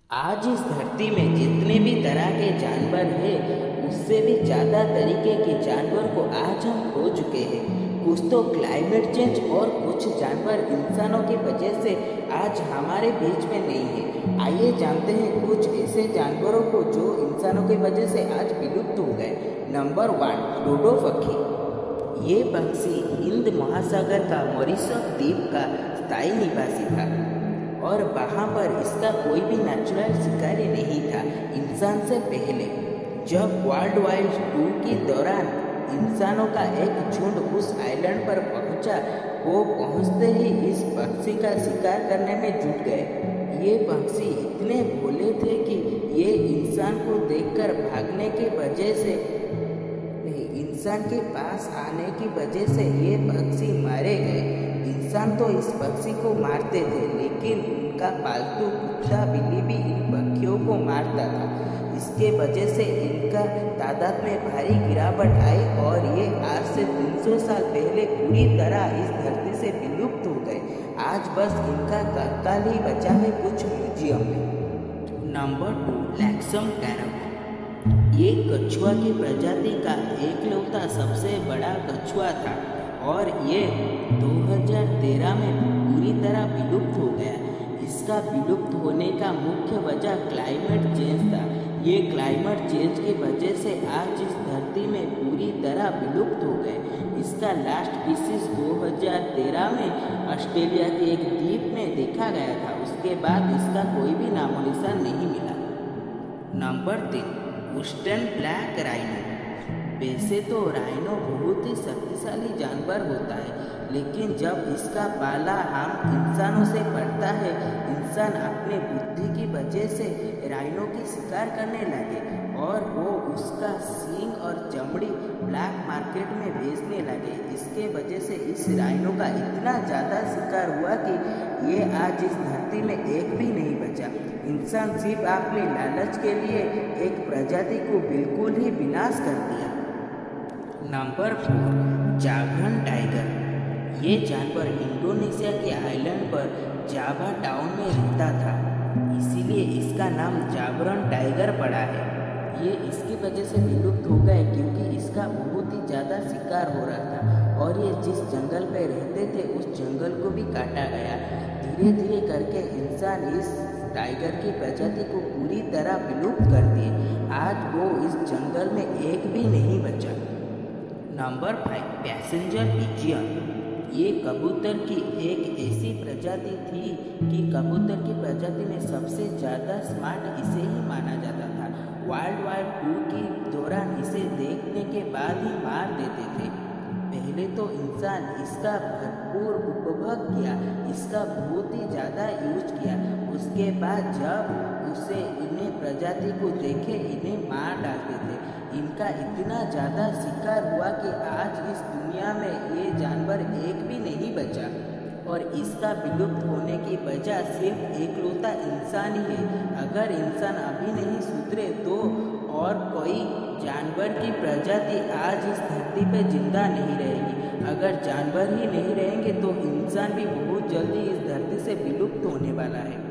आज इस धरती में जितने भी तरह के जानवर हैं, उससे भी ज़्यादा तरीके के जानवर को आज हम खो चुके हैं। कुछ तो क्लाइमेट चेंज और कुछ जानवर इंसानों की वजह से आज हमारे बीच में नहीं है। आइए जानते हैं कुछ ऐसे जानवरों को जो इंसानों की वजह से आज विलुप्त हो गए। नंबर 1, डोडो पक्षी। ये पक्षी हिंद महासागर का मॉरिशस द्वीप का स्थायी निवासी था और वहाँ पर इसका कोई भी नेचुरल शिकारी नहीं था। इंसान से पहले जब वर्ल्ड वार II के दौरान इंसानों का एक झुंड उस आइलैंड पर पहुंचा, वो पहुंचते ही इस पक्षी का शिकार करने में जुट गए। ये पक्षी इतने भोले थे कि ये इंसान को देखकर भागने की वजह से इंसान के पास आने की वजह से ये पक्षी मारे गए। इंसान तो इस पक्षी को मारते थे, लेकिन उनका पालतू कुत्ता बिल्ली भी इन पक्षियों को मारता था। इसके वजह से इनका तादाद में भारी गिरावट आई और ये आज से 300 साल पहले पूरी तरह इस धरती से विलुप्त हो गए। आज बस इनका कंकाल ही बचा है कुछ म्यूजियम में। नंबर 2, लैक्सम कैरक। ये कछुआ की प्रजाति का एकलौता सबसे बड़ा कछुआ था और ये 2013 में पूरी तरह विलुप्त हो गया। इसका विलुप्त होने का मुख्य वजह क्लाइमेट चेंज था। ये क्लाइमेट चेंज की वजह से आज इस धरती में पूरी तरह विलुप्त हो गए। इसका लास्ट स्पीशीज 2013 में ऑस्ट्रेलिया के एक द्वीप में देखा गया था। उसके बाद इसका कोई भी नामो निशान नहीं मिला। Number 3, eastern black rhino. वैसे तो राइनो बहुत ही शक्तिशाली जानवर होता है, लेकिन जब इसका पाला हम इंसानों से पड़ता है, इंसान अपने बुद्धि की वजह से राइनो की शिकार करने लगे और वो उसका सींग और चमड़ी ब्लैक मार्केट में बेचने लगे। इसके वजह से इस राइनो का इतना ज़्यादा शिकार हुआ कि ये आज इस धरती में एक भी नहीं बचा। इंसान सिर्फ अपने लालच के लिए एक प्रजाति को बिल्कुल ही विनाश कर दिया। Number 4, Javan tiger. ये जानवर इंडोनेशिया के आइलैंड पर जावा टाउन में रहता था, इसीलिए इसका नाम जावरन टाइगर पड़ा है। ये इसकी वजह से विलुप्त हो गए क्योंकि इसका बहुत ही ज़्यादा शिकार हो रहा था और ये जिस जंगल पे रहते थे उस जंगल को भी काटा गया। धीरे धीरे करके इंसान इस टाइगर की प्रजाति को पूरी तरह विलुप्त कर दिए। आज वो इस जंगल में एक भी नहीं बचा। Number 5, passenger pigeon. ये कबूतर की एक ऐसी प्रजाति थी कि कबूतर की प्रजाति में सबसे ज़्यादा स्मार्ट इसे ही माना जाता था। वर्ल्ड वार II के दौरान इसे देखने के बाद ही मार देते थे। पहले तो इंसान इसका भरपूर उपभोग किया, इसका बहुत ही ज़्यादा यूज किया। उसके बाद जब उसे इन्हें प्रजाति को देखे, इन्हें मार डालते थे। इनका इतना ज़्यादा शिकार हुआ कि आज इस दुनिया में ये जानवर एक भी नहीं बचा और इसका विलुप्त होने की वजह सिर्फ एकलौता इंसान ही है। अगर इंसान अभी नहीं सुधरे तो और कोई जानवर की प्रजाति आज इस धरती पर जिंदा नहीं रहेगी। अगर जानवर ही नहीं रहेंगे तो इंसान भी बहुत जल्दी इस धरती से विलुप्त होने वाला है।